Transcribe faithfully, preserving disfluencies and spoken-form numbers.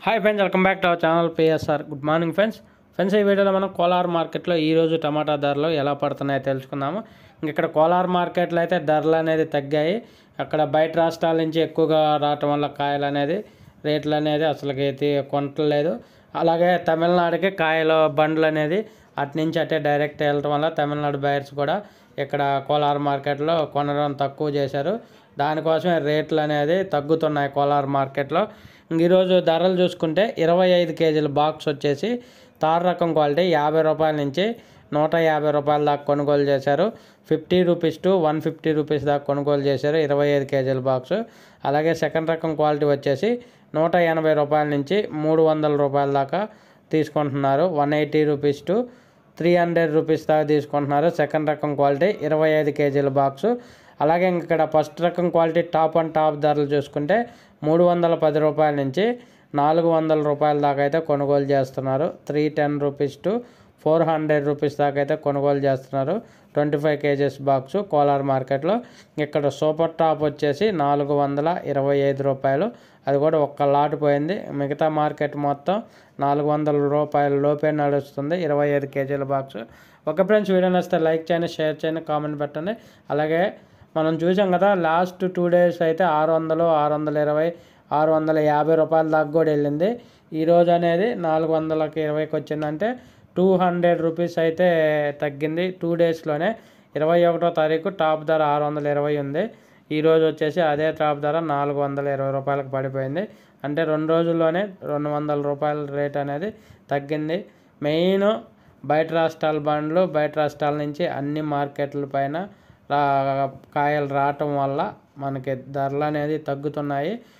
Hi friends, welcome back to our channel PSR. Good morning friends. Friends ఈ వీడియోలో మనం కోలార్ మార్కెట్లో ఈరోజు టమాటా ధరలు ఎలా పడుతున్నాయో తెలుసుకుందాము. ఇక్కడ కోలార్ మార్కెట్లో అయితే ధరలు అనేది తగ్గాయి. అక్కడ బయట రాష్ట్రాల నుంచి ఎక్కువగా రావటం వల్ల కాయలు అనేది రేట్లు అనేది అసలుకి కొనట్లేదు. అలాగే తమిళనాడుకి కాయల బండ్లు అనేది అటు నుంచి అటే డైరెక్ట్ వెళ్ళటం వల్ల తమిళనాడు బయర్స్ కూడా ఇక్కడ కోలార్ మార్కెట్లో కొనడం తక్కువ చేశారు. దానికోసమే రేట్లు అనేది తగ్గుతున్నాయి కోలార్ మార్కెట్లో. ఈరోజు ధరలు చూసుకుంటే ఇరవై ఐదు కేజీల బాక్స్ వచ్చేసి తార్ రకం క్వాలిటీ యాభై రూపాయల నుంచి నూట యాభై రూపాయల దాకా కొనుగోలు చేశారు. Fifty rupees to one fifty rupees దాకా కొనుగోలు చేశారు ఇరవై ఐదు కేజీల బాక్స్. అలాగే సెకండ్ రకం క్వాలిటీ వచ్చేసి నూట ఎనభై రూపాయల నుంచి మూడు వందల రూపాయల దాకా తీసుకుంటున్నారు. One eighty rupees to three hundred rupees దాకా తీసుకుంటున్నారు సెకండ్ రకం క్వాలిటీ ఇరవై ఐదు కేజీల బాక్సు. అలాగే ఇక్కడ ఫస్ట్ రకం క్వాలిటీ టాప్ అండ్ టాప్ ధరలు చూసుకుంటే మూడు వందల పది రూపాయల నుంచి నాలుగు వందల రూపాయల దాకా అయితే కొనుగోలు చేస్తున్నారు. Three ten rupees to four hundred rupees దాకా అయితే కొనుగోలు చేస్తున్నారు twenty five kgs box Kolar మార్కెట్లో. ఇక్కడ సూపర్ టాప్ వచ్చేసి నాలుగు వందల ఇరవై ఐదు రూపాయలు, అది కూడా ఒక్క లాట్ పోయింది. మిగతా మార్కెట్ మొత్తం నాలుగు వందల రూపాయల లోపే నడుస్తుంది ఇరవై ఐదు కేజీల బాక్సు. ఒక ఫ్రెండ్స్ వీడియో నచ్చితే లైక్ చేయండి, షేర్ చేయండి, కామెంట్ పెట్టండి. అలాగే మనం చూసాం కదా లాస్ట్ టూ డేస్ అయితే ఆరు వందలు ఆరు వందల ఇరవై ఆరు వందల యాభై రూపాయల దాకా కూడా వెళ్ళింది. ఈరోజు అనేది నాలుగు వందలకి ఇరవైకి వచ్చిందంటే టూ హండ్రెడ్ రూపీస్ అయితే తగ్గింది టూ డేస్లోనే. ఇరవై ఒకటో తారీఖు టాప్ ధర ఆరు వందల ఇరవై ఉంది. ఈరోజు వచ్చేసి అదే టాప్ ధర నాలుగు వందల ఇరవై రూపాయలకు పడిపోయింది. అంటే రెండు రోజుల్లోనే రెండు వందల రూపాయల రేట్ అనేది తగ్గింది. మెయిన్ బయట రాష్ట్రాల బండ్లు బయట రాష్ట్రాల నుంచి అన్ని మార్కెట్ల పైన రా కాయలు రావటం వల్ల మనకి ధరలు అనేది తగ్గుతున్నాయి.